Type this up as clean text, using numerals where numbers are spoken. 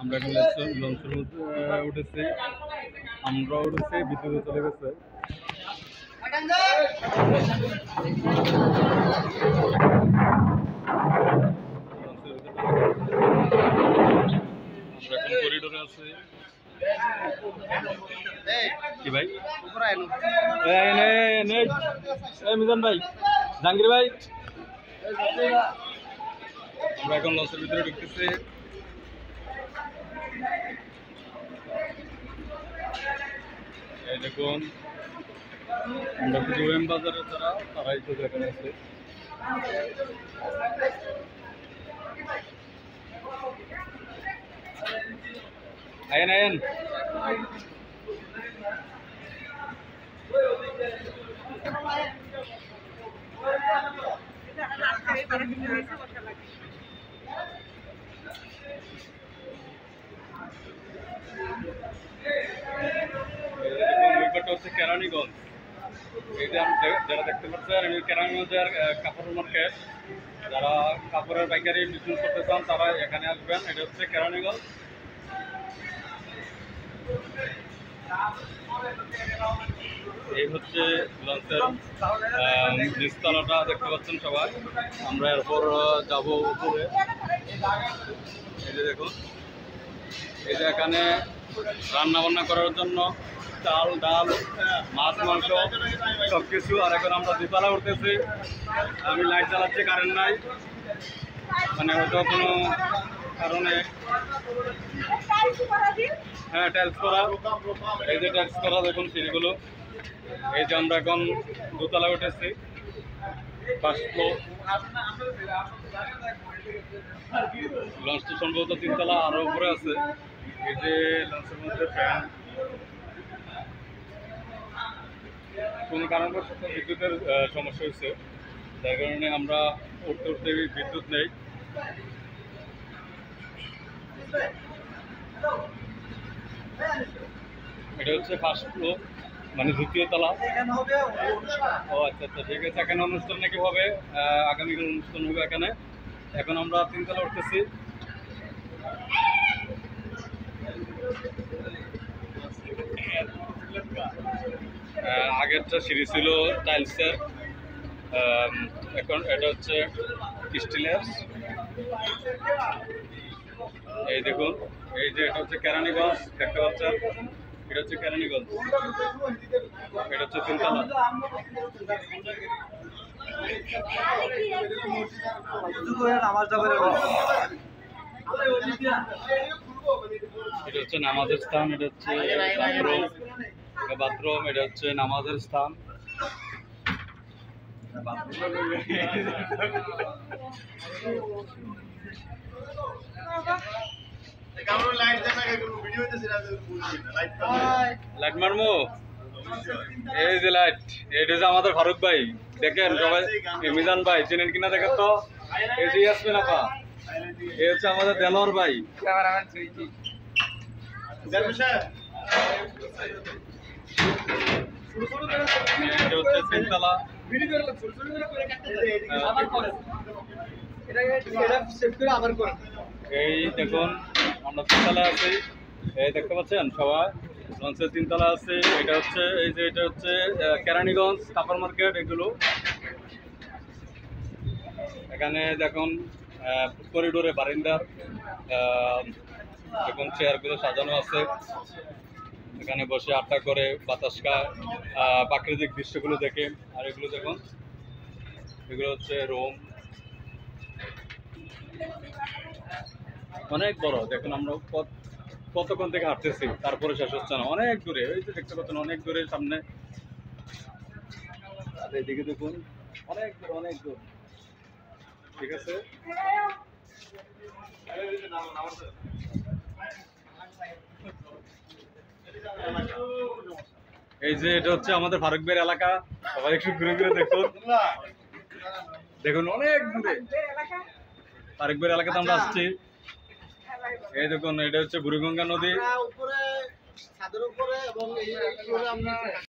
আমরা এখন লঞ্চের মধ্যে উঠেছি, আমরা উঠেছি, বিদ্যুৎ চলে গেছে। আমরা এখন করিডোরে আছি। কি ভাই মিজান ভাই, জাহাঙ্গীর ভাই, আমরা এখন লঞ্চের ভিতরে ঢুকতেছি। এই দেখুন, আমরা শুধু ওএম বাজারের তারাই তো এখানে আছে। আয়েন আয়েন, হচ্ছে কেরানীগঞ্জ। এই যে যারা দেখতে পাচ্ছেন, কেরানীগঞ্জের কাপড়ের মার্কেট। যারা কাপড়ের পাইকারি বিজনেস করতে চান তারা এখানে আসবেন। এটা হচ্ছে কেরানীগঞ্জ। এই হচ্ছে লঞ্চের নিচতলাটা দেখতে পাচ্ছেন সবাই। আমরা এরপর যাব উপরে। এই যে দেখুন, এই যে এখানে রান্না বান্না করার জন্য চাল, ডাল, মাছ, মাংস সব কিছু। আর এখন আমরা দুতলা উঠতেছি। আমি লাইট জ্বালাচ্ছি, কারেন্ট নাই, মানে হয়তো কোনো কারণে। হ্যাঁ, টাইলস করা। এই যে টাইলস করা দেখুন সিঁড়িগুলো। এই যে আমরা এখন দোতলা উঠেছি, ফার্স্ট ফ্লোর। লঞ্চটা সম্ভবত 3 তলা আরো উপরে আছে। এই যে লঞ্চের মধ্যে ফ্যান, কোনো কারণবশত বিদ্যুতের সমস্যা হয়েছে, যার কারণে আমরা উঠতে উঠতে বিদ্যুৎ নেই। এটা হচ্ছে ফার্স্ট ফ্লোর, মানে দ্বিতীয় তলা। ও আচ্ছা আচ্ছা, ঠিক আছে। এখানে অনুষ্ঠান নাকি হবে, আগামীকাল অনুষ্ঠান হবে এখানে। এখন আমরা 3 তলা উঠতেছি। আগেরটা সিঁড়ি ছিল টাইলসের, এখন এটা হচ্ছে স্টিলের। এই দেখুন, এই যে এটা হচ্ছে কেরানীগঞ্জ দেখতে পাচ্ছেন। এটা হচ্ছে কেরানীগঞ্জ, এটা হচ্ছে 3 তলা। এটা হচ্ছে নামাজের স্থান, এটা হচ্ছে বাথরুম, এটা হচ্ছে নামাজের স্থান। লাইট মারমো, এই যে লাইট। এটা হচ্ছে আমাদের ফারুক ভাই, দেখেন সবাই। মিজান ভাই চেনেন কিনা দেখেন তো। এই যে আসবেন আপা, এই হচ্ছে আমাদের দেলোয়ার ভাই। এটা হচ্ছে 3 তলা। এই দেখুন, আমরা 3 তলায় আছি। এই দেখতে পাচ্ছেন সবাই, লঞ্চের 3 তলা আছে। এটা হচ্ছে, এই যে এটা হচ্ছে কেরানীগঞ্জ কাপড় মার্কেট। এগুলো এখানে দেখুন, করিডোরে বারিন্দার দেখুন চেয়ারগুলো সাজানো আছে। এখানে বসে আড্ডা করে বাতাস খায়, প্রাকৃতিক দৃশ্যগুলো দেখে। আর এগুলো দেখুন, এগুলো হচ্ছে রুম, অনেক বড়। দেখুন আমরা কতক্ষণ থেকে হাঁটতেছি, তারপরে শেষ হচ্ছে না, অনেক দূরে। ওই যে দেখতে পাচ্ছেন অনেক দূরে সামনে। আর এদিকে দেখুন, অনেক দূর, অনেক দূর। ঠিক আছে। এই যে এটা হচ্ছে আমাদের ফারুক ভাইয়ের এলাকা। সবাই একটু ঘুরে ঘুরে দেখুন, দেখুন অনেক দূরে ফারুক ভাইয়ের এলাকাতে আমরা আসছি। এই দেখুন, এটা হচ্ছে বুড়িগঙ্গা নদী।